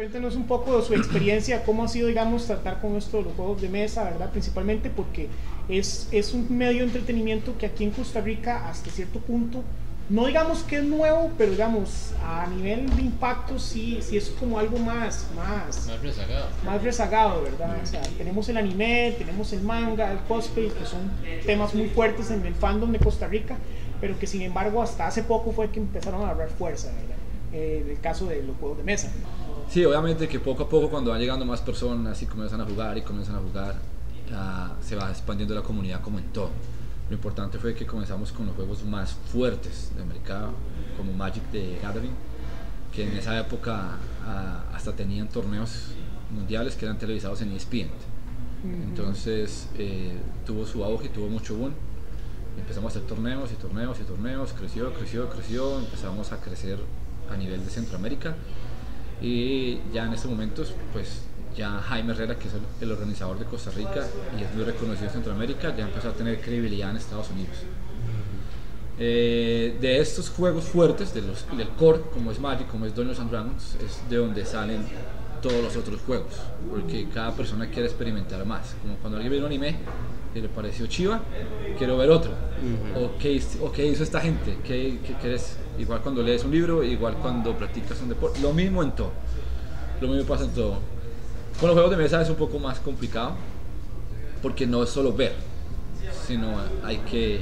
Cuéntenos un poco de su experiencia, cómo ha sido, digamos, tratar con esto de los juegos de mesa, ¿verdad? Principalmente porque es un medio de entretenimiento que aquí en Costa Rica, hasta cierto punto, no digamos que es nuevo, pero digamos, a nivel de impacto sí es como algo más rezagado. Más rezagado, ¿verdad? O sea, tenemos el anime, tenemos el manga, el cosplay, que son temas muy fuertes en el fandom de Costa Rica, pero que sin embargo hasta hace poco fue que empezaron a agarrar fuerza, ¿verdad? En el caso de los juegos de mesa. Sí, obviamente que poco a poco cuando van llegando más personas y comienzan a jugar, se va expandiendo la comunidad como en todo. Lo importante fue que comenzamos con los juegos más fuertes del mercado, como Magic the Gathering, que en esa época hasta tenían torneos mundiales que eran televisados en ESPN. Entonces tuvo su auge, tuvo mucho boom. Empezamos a hacer torneos, creció, empezamos a crecer a nivel de Centroamérica. Y ya en estos momentos, pues ya Jaime Herrera, que es el organizador de Costa Rica y es muy reconocido en Centroamérica, ya empezó a tener credibilidad en Estados Unidos. De estos juegos fuertes, del core, como es Magic, como es Dungeons and Dragons, es de donde salen todos los otros juegos, porque cada persona quiere experimentar más. Como cuando alguien ve un anime que le pareció chiva, quiero ver otro. O qué hizo esta gente, qué querés. Igual cuando lees un libro, igual cuando practicas un deporte, lo mismo en todo. Lo mismo pasa en todo. Con los juegos de mesa es un poco más complicado, porque no es solo ver, sino hay que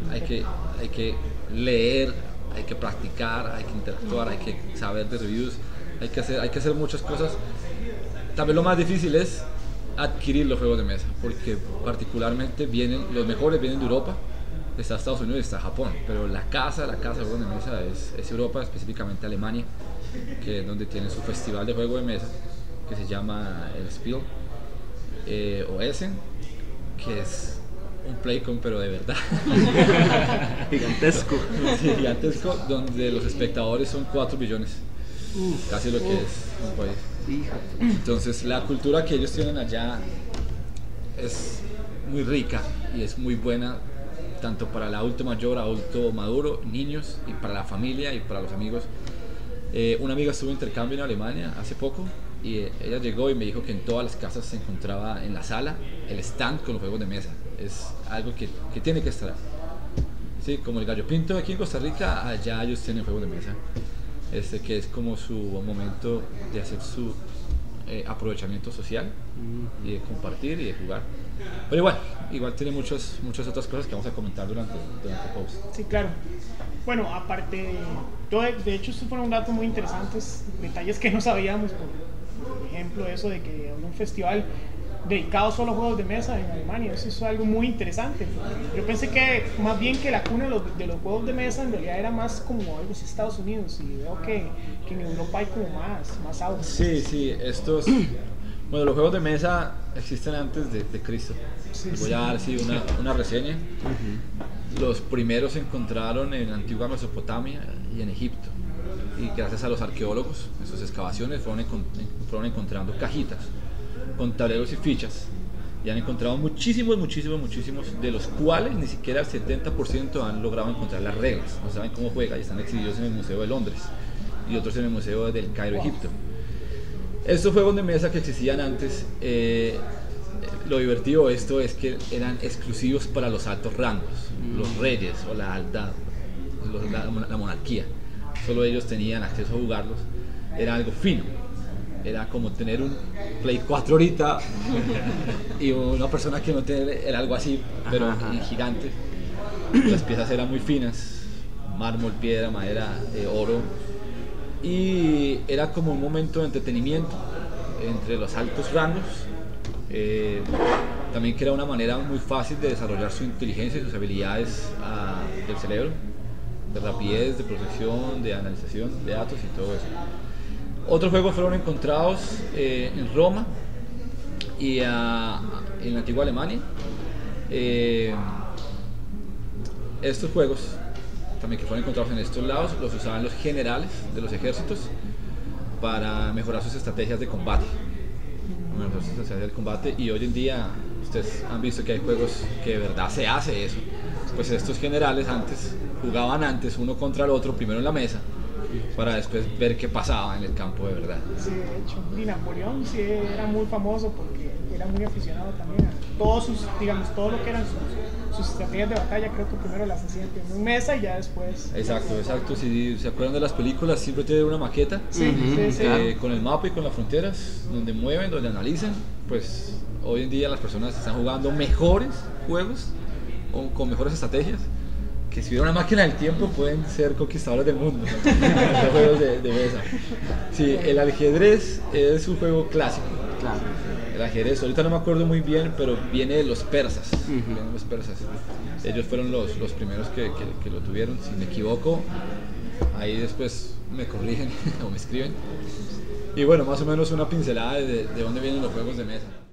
leer, hay que practicar, hay que interactuar, hay que saber de reviews, hay que hacer muchas cosas. También lo más difícil es adquirir los juegos de mesa, porque particularmente los mejores vienen de Europa, está Estados Unidos y está Japón, pero la casa de juegos de mesa es Europa, específicamente Alemania, que es donde tienen su festival de juegos de mesa, que se llama el Spiel o Essen, que es un Playcon pero de verdad gigantesco. Sí, gigantesco, donde los espectadores son 4 billones, casi lo que es un país. Entonces la cultura que ellos tienen allá es muy rica y es muy buena, tanto para el adulto mayor, adulto maduro, niños, y para la familia y para los amigos. Una amiga estuvo en intercambio en Alemania hace poco y ella llegó y me dijo que en todas las casas se encontraba en la sala el stand con los juegos de mesa. Es algo que tiene que estar. Sí, como el Gallo Pinto aquí en Costa Rica, allá ellos tienen juegos de mesa, que es como su momento de hacer su aprovechamiento social y de compartir y de jugar. Pero igual tiene muchas otras cosas que vamos a comentar durante el post. Sí, claro. Bueno, aparte, de hecho estos fueron datos muy interesantes, detalles que no sabíamos, por ejemplo eso de que había un festival dedicado solo a juegos de mesa en Alemania. Eso es algo muy interesante. Yo pensé que más bien que la cuna de los juegos de mesa en realidad era más como algo de Estados Unidos, y veo que en Europa hay como más auge. Sí, estos... Bueno, los juegos de mesa existen antes de Cristo. Voy a dar una reseña. Los primeros se encontraron en antigua Mesopotamia y en Egipto. Y gracias a los arqueólogos, en sus excavaciones fueron encontrando cajitas con tableros y fichas. Y han encontrado muchísimos, de los cuales ni siquiera el 70% han logrado encontrar las reglas. No saben cómo juega y están exhibidos en el Museo de Londres y otros en el Museo del Cairo, Egipto. Estos juegos de mesa que existían antes, lo divertido de esto es que eran exclusivos para los altos rangos, los reyes o la aldad, la monarquía. Solo ellos tenían acceso a jugarlos. Era algo fino. Era como tener un Play 4 ahorita y una persona que no tiene, era algo así, pero gigante. Las piezas eran muy finas, mármol, piedra, madera, oro. Y era como un momento de entretenimiento entre los altos rangos, también que era una manera muy fácil de desarrollar su inteligencia y sus habilidades del cerebro, de rapidez, de procesión, de analización de datos y todo eso. Otros juegos fueron encontrados en Roma y en la antigua Alemania. Estos juegos también que fueron encontrados en estos lados los usaban los generales de los ejércitos para mejorar sus estrategias de combate. Y hoy en día ustedes han visto que hay juegos que de verdad se hace eso. Pues estos generales jugaban uno contra el otro, primero en la mesa, para después ver qué pasaba en el campo de verdad. Sí, de hecho, y Napoleón sí era muy famoso porque era muy aficionado también a todos sus, digamos, todo lo que eran sus estrategias de batalla. Creo que primero las hacía en mesa y ya después. Exacto, exacto. Si se acuerdan de las películas, siempre tiene una maqueta con el mapa y con las fronteras, donde mueven, donde analizan. Pues hoy en día las personas están jugando mejores juegos o con mejores estrategias, que si hubiera una máquina del tiempo pueden ser conquistadores del mundo. Los juegos de mesa. Sí, el ajedrez es un juego clásico. Claro. El ajedrez, ahorita no me acuerdo muy bien, pero viene de los persas. Vienen los persas. Ellos fueron los primeros que lo tuvieron, si me equivoco. Ahí después me corrigen o me escriben. Y bueno, más o menos una pincelada de dónde vienen los juegos de mesa.